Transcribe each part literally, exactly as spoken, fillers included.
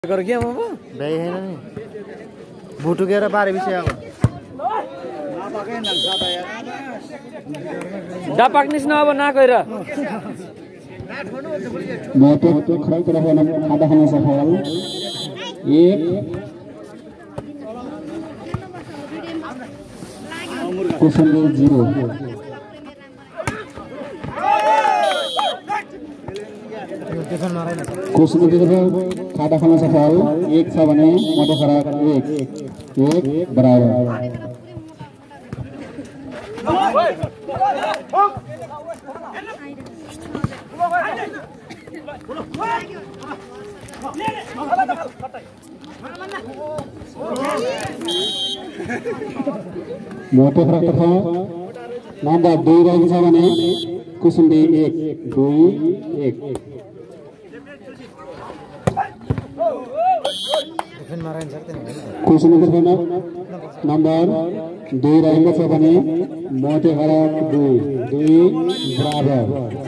कर क्या बाबा भाई है ना बूटू के बारे विषय आगो डा पाक्निस न अब ना कइरा मोटे तो खराब तरह है ना खादा खाना सफल एक क्वेश्चन जीरो क्वेश्चन खादा खाना सफल एक छ भने मोटे खराब एक एक बराबर मोटे खराब तर्फ नम्बर दुई रहेको छ भने कुसुम एक दुई एक कुसुम नम्बर दुई रहेको छ भने मोटे खराब दुई दुई बराबर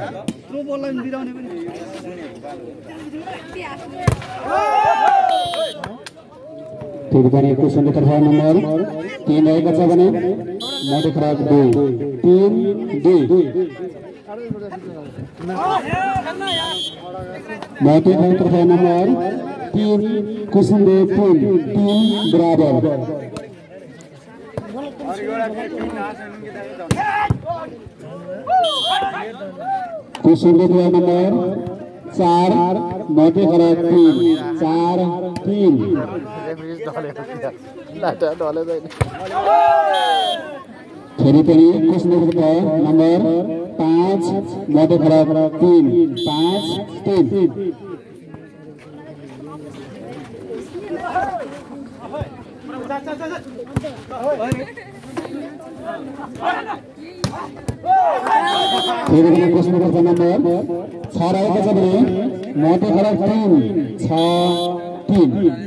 ठीक भने कुसुम तर्फ नम्बर तीन रहेको छ भने मोटे खराब दुई तीन दुई मोटे खराब तर्फ नम्बर तीन कुसुम तीन तीन बराबर कुसुम नंबर चार मोटे खराब तीन चार तीन फेरि पनि कुसुम नंबर पाँच मोटे खराब तीन पाँच तीन फेरि कुसुम नंबर छ रहेको छ भने मोटे खराब तीन छ तीन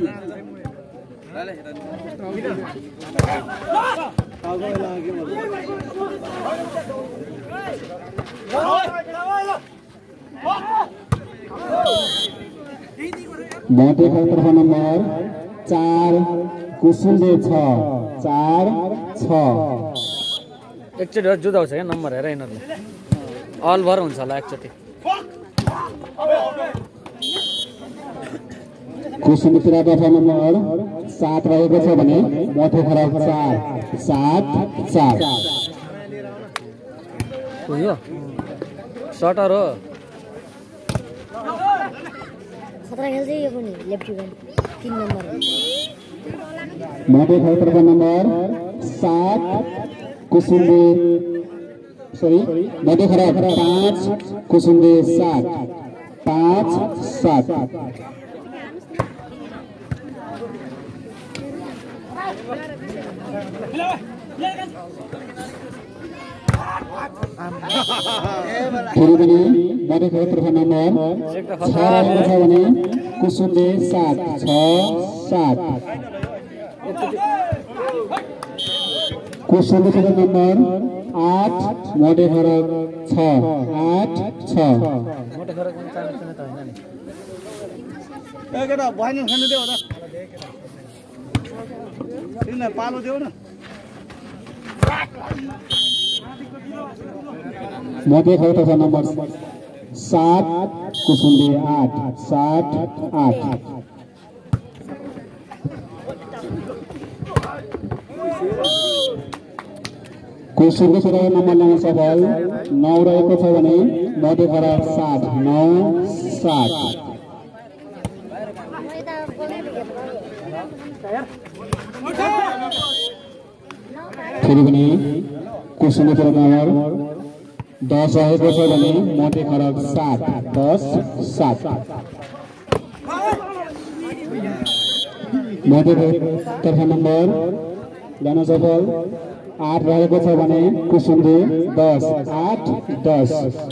मोटे खराब तर्फ नंबर चार कुसुम छ चार छ एकचोटि जुदाउँछ क्या नम्बर हेर यिनीहरूले अल भर हुन्छ होला एकचोटि कुसुम तर्फ नम्बर सात रहेको छ भने मोटे खराब चार सात चार हो सटर हो खतरा खेल्छ यो पनि लेफ्टी ब्यान्ड तीन नम्बर मोटे खराब तर्फ नम्बर सात कुसुम सॉरी मोटे खराब पाँच कुसुम सात पाँच सात फेरि पनि मोटे खराब तर्फ नम्बर छ रहेको छ भने कुसुम सात छ सात कुसुम नंबर आठ मोटे खराब छ आठ छ मोटे खराब पालो देऊ न मोटे खराब तर्फ नंबर सात कुसुम आठ सात आठ कुसुम नंबर नंबर सफल नौ रहेको छ भने मोटे खराब सात नौ सात फेरि पनि कुसुम नंबर दस रहेको छ भने मोटे खराब सात दस सात मोटे तर्फ नंबर जान सफल आठ रहेको छ भने कुसुम दस आठ दस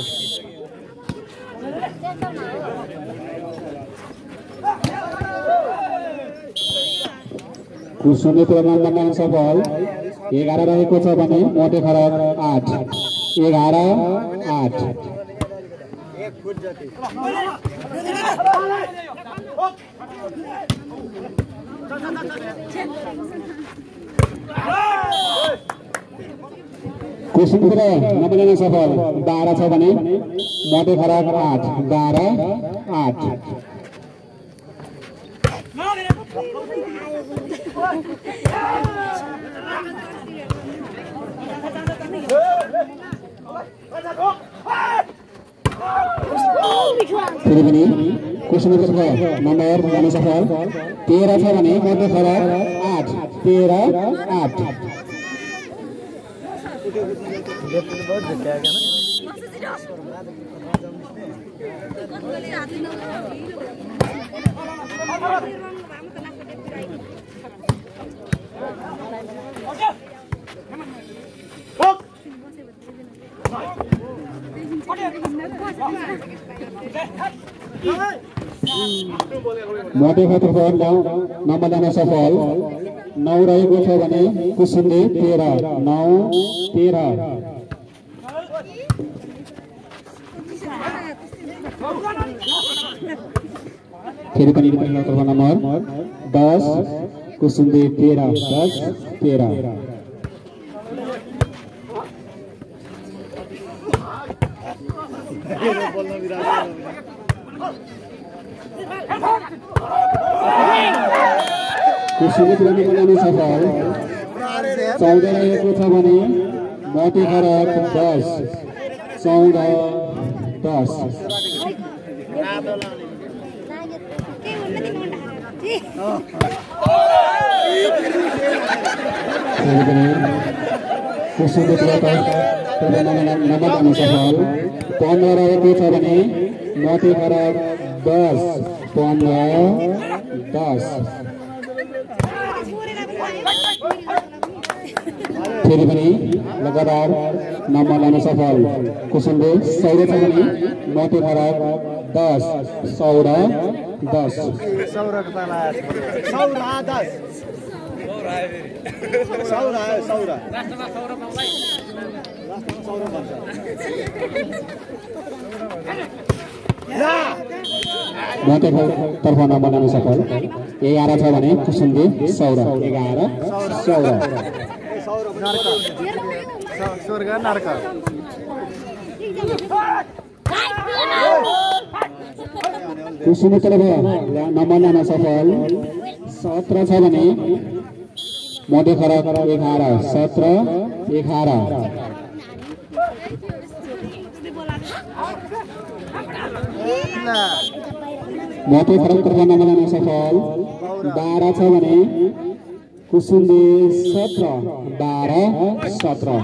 कुसुम नंबर सफल एघार रहेको छ भने मोटे खराब आठ एघार आठ कुसुमपुर नबजना सफल बाह्र छ भने मोटे खराब आठ बाह्र आठ फेरि पनि कुसुमपुरको नम्बर जान सफल तेह्र छ भने मोटे खराब आठ तेह्र आठ मोटे क्षेत्रफल नम्बर जान सफल नौ रहेको छ भने कुसुमले तेह्र नौ तेह्र फेरि पनि क्षेत्रफल नम्बर दस कुसुमले तेह्र दस तेह्र कुसुमले बनाउन सफल चौध रहेको छ भने मोटे खराब दस चौध दस कुसुमले नम्बर सफल पन्ध्र रहेको छ भने मोटे खराब दस पन्ध्र दस फेरि पनि लगातार नम्बर लान सफल कुसुमले चौध छ भने मोटे खराब दस चौध दस मोटे तर्फ नम्बर लान सफल एघार छ भने कुसुमले चौध एघार चौध कुसुम तर्फ नम्बर लान सफल सत्र छ भने मोटे खराब एघार सत्र एघार मोटे खराब तर्फ नम्बर लान सफल बाह्र छ भने कुसुमले सत्र बाह्र सत्र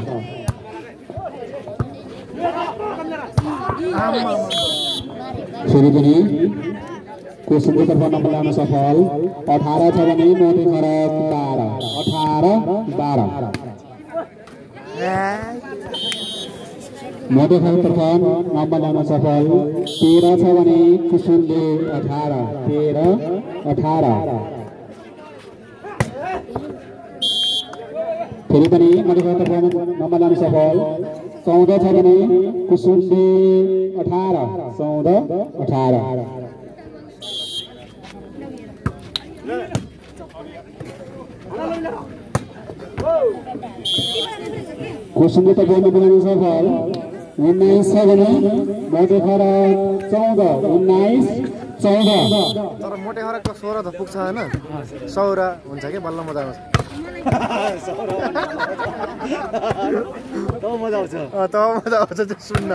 फेरि पनि कुसुमको तर्फ नम्बर लान सफल अठार छ भने मोटे खराब बाह्र अठार बाह्र मोटे खराब तर्फ नम्बर लान सफल तेह्र छ भने कुसुमले अठार तेह्र अठार फेरि पनि मोटे खराब तर्फ नम्बर लान सफल चौध छ भने कुसुमले अठार चौध अठार कुसुमले त बोल्नु बनाउनु सफल उन्नाइस छ भने मोटे खराब चौध उन्नाइस चौध तर मोटे खराबको सोह्र त पुग्छ होइन सौरा हुन्छ कि बल्ल मजा आउँछ तब मजा आउँछ तब मजा आउँछ त्यो सुन्न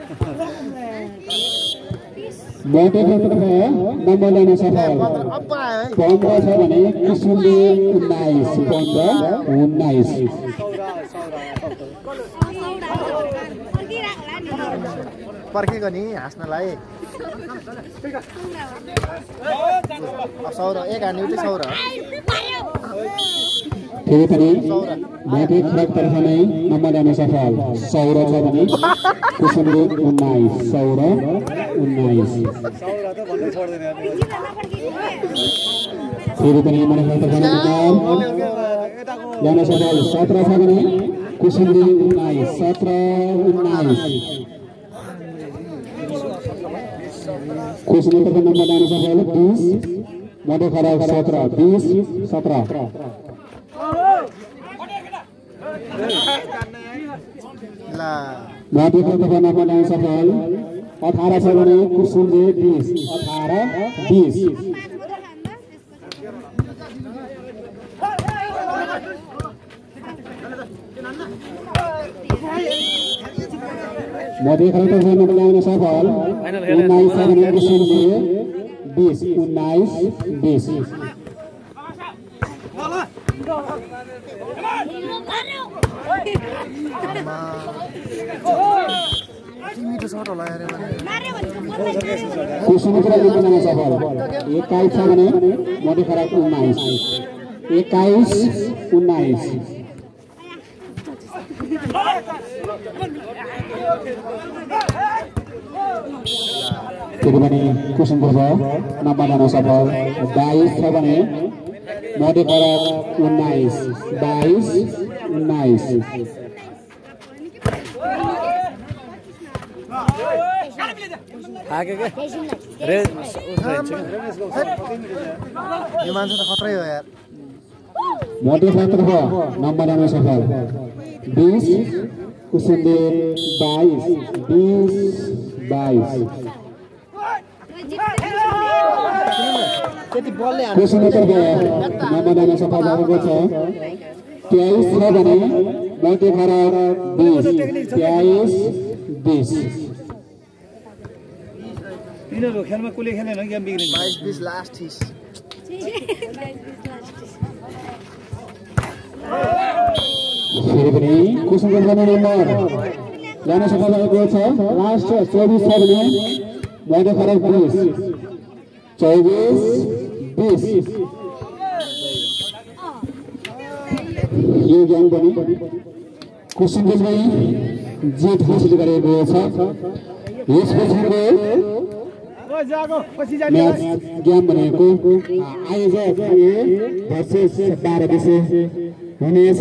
मोटे क्षेत्रफल नम्बर लान सफल पन्ध्र छ भने कुसुमले उन्नाइस पन्ध्र उन्नाइस पर्खेको नि हाँस्नलाई सौर एक हान्ने उठ्यो सौर फेरि पनि मोटे खराब तर्फ नै नम्बर लान सफल सौर छ भने कुसुमले उन्नाइस सौर उन्नाइस फेरि पनि मोटे खराब तर्फ नम्बर लान सफल सत्र छ भने कुसुमले उन्नाइस सत्र उन्नाइस कुसुमले तर्फ नम्बर लान सफल बिस मध्य खराब सत्रह बीस सत्रह ला मध्य खराब नम्बर सफल अठारह छ भने कुसुमले बीस अठारह बीस मध्य खराब नम्बर सफल उन्नाइस छ भने कुसुमले बीस उन्नाइस बीस मिठो सर्ट होला यार कुसुमले नम्बर सफल एक्काइस छ भने मध्य खराब उन्नाइस एक्काइस उन्नाइस त्यति कुसुमको छ नम्बर जान सफल बाइस छ भने मध्य खराब उन्नाइस बाइस उन्नाइस आगे के रे यो मान्छे त खतरै हो यार मध्य खराब नम्बर जान सफल बीस कुसुमले बाइस बीस बाइस कुसुमले नम्बर जान सफल भएको छ तेइस छ भने मध्य खराब बीस तेइस बीस यिनीहरू खेलमा कसले खेलेन गेम बिग्रिन्छ बाइस बीस लास्ट थिस फेरि पनि कुसुमको नम्बर जान सफल भएको छ लास्ट चौबिस छ भने मध्य खराब बीस चौबिस बीस यो गेम पनि कुसुमले जित हासिल गरेको छ यसपछि म्याच गेम भनेको आयोजक भर्सेस बाह्र विषय हुनेछ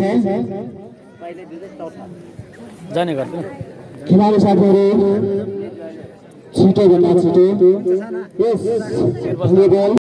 जाने गर्छु खेलाडी साथीहरू छिटो भन्दा छिटो यस